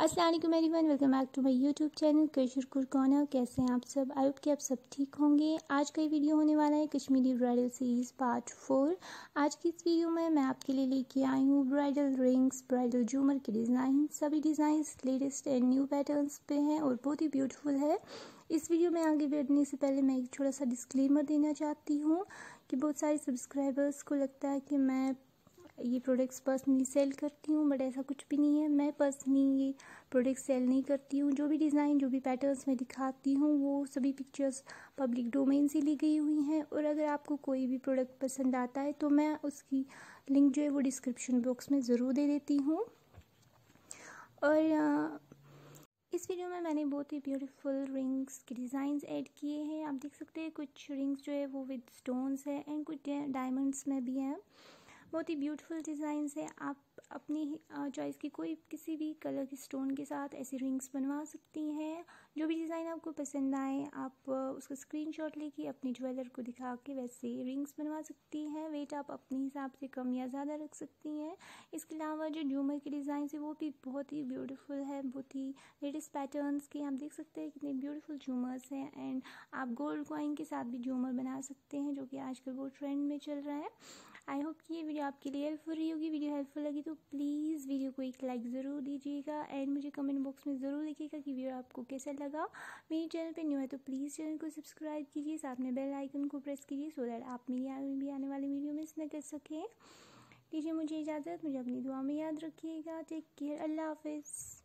अस्सलाम वालेकुम everyone, welcome back to my YouTube channel कशरकुर कॉर्नर। कैसे हैं आप सब? आई होप कि आप सब ठीक होंगे। आज का ये वीडियो होने वाला है कश्मीरी ब्राइडल सीरीज़ पार्ट 4। आज की इस वीडियो में मैं आपके लिए लेके आई हूँ ब्राइडल रिंग्स, ब्राइडल झूमर के डिज़ाइन। सभी designs latest and new patterns पे हैं और बहुत ही ब्यूटीफुल है। इस वीडियो में आगे बढ़ने से पहले मैं एक छोटा सा डिस्क्लेमर देना चाहती हूँ कि बहुत सारे सब्सक्राइबर्स को लगता है कि मैं ये प्रोडक्ट्स पर्सनली सेल करती हूँ, बट ऐसा कुछ भी नहीं है। मैं पर्सनली ये प्रोडक्ट सेल नहीं करती हूँ। जो भी डिज़ाइन, जो भी पैटर्न्स मैं दिखाती हूँ वो सभी पिक्चर्स पब्लिक डोमेन से ली गई हुई हैं। और अगर आपको कोई भी प्रोडक्ट पसंद आता है तो मैं उसकी लिंक जो है वो डिस्क्रिप्शन बॉक्स में ज़रूर दे देती हूँ। और इस वीडियो में मैंने बहुत ही ब्यूटीफुल रिंग्स के डिज़ाइंस ऐड किए हैं। आप देख सकते हैं कुछ रिंग्स जो है वो विद स्टोन्स है एंड कुछ डायमंड्स में भी हैं। बहुत ही ब्यूटीफुल डिज़ाइंस है। आप अपनी चॉइस की कोई किसी भी कलर के स्टोन के साथ ऐसी रिंग्स बनवा सकती हैं। जो भी डिज़ाइन आपको पसंद आए आप उसका स्क्रीनशॉट लेके अपने ज्वेलर को दिखा के वैसे रिंग्स बनवा सकती हैं। वेट आप अपने हिसाब से कम या ज़्यादा रख सकती हैं। इसके अलावा जो झूमर के डिज़ाइन है वो भी बहुत ही ब्यूटीफुल है, बहुत ही लेटेस्ट पैटर्न्स के। आप देख सकते हैं कितने ब्यूटीफुल झूमर्स हैं। एंड आप गोल्ड कॉइन के साथ भी झूमर बना सकते हैं, जो कि आजकल बहुत ट्रेंड में चल रहा है। आई होप कि ये वीडियो आपके लिए हेल्पफुल रही होगी। वीडियो हेल्पफुल लगी तो प्लीज़ वीडियो को एक लाइक ज़रूर दीजिएगा एंड मुझे कमेंट बॉक्स में ज़रूर लिखिएगा कि वीडियो आपको कैसा लगा। मेरे चैनल पे न्यू है तो प्लीज़ चैनल को सब्सक्राइब कीजिए, साथ में बेल आइकन को प्रेस कीजिए सो दैट आप मेरी आने वाली वीडियो मिस न कर सकें। दीजिए मुझे इजाज़त, मुझे अपनी दुआ में याद रखिएगा। टेक केयर, अल्लाह हाफिज़।